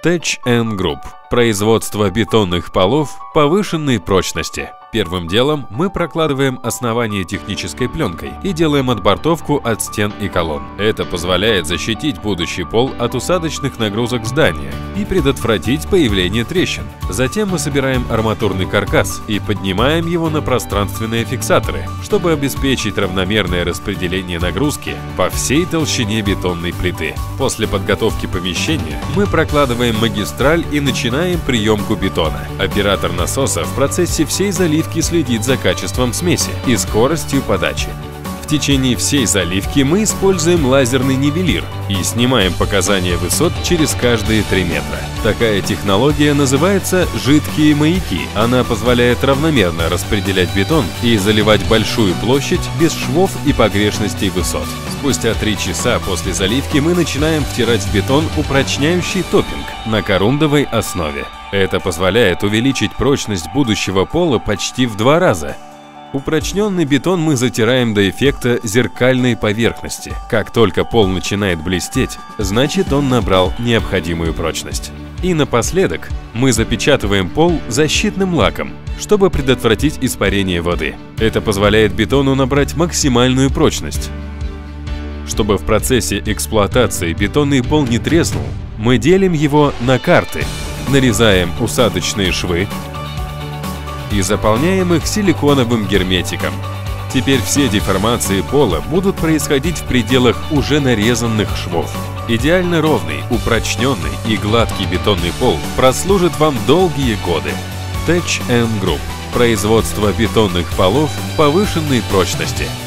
Tech Group. Производство бетонных полов повышенной прочности. Первым делом мы прокладываем основание технической пленкой и делаем отбортовку от стен и колонн. Это позволяет защитить будущий пол от усадочных нагрузок здания и предотвратить появление трещин. Затем мы собираем арматурный каркас и поднимаем его на пространственные фиксаторы, чтобы обеспечить равномерное распределение нагрузки по всей толщине бетонной плиты. После подготовки помещения мы прокладываем магистраль и начинаем приемку бетона. Оператор насоса в процессе всей заливки следит за качеством смеси и скоростью подачи. В течение всей заливки мы используем лазерный нивелир и снимаем показания высот через каждые 3 метра. Такая технология называется «жидкие маяки». Она позволяет равномерно распределять бетон и заливать большую площадь без швов и погрешностей высот. Спустя 3 часа после заливки мы начинаем втирать в бетон упрочняющий топпинг на корундовой основе. Это позволяет увеличить прочность будущего пола почти в 2 раза. Упрочненный бетон мы затираем до эффекта зеркальной поверхности. Как только пол начинает блестеть, значит он набрал необходимую прочность. И напоследок мы запечатываем пол защитным лаком, чтобы предотвратить испарение воды. Это позволяет бетону набрать максимальную прочность. Чтобы в процессе эксплуатации бетонный пол не треснул, мы делим его на карты, нарезаем усадочные швы и заполняем их силиконовым герметиком. Теперь все деформации пола будут происходить в пределах уже нарезанных швов. Идеально ровный, упрочненный и гладкий бетонный пол прослужит вам долгие годы. Tech Group. Производство бетонных полов повышенной прочности.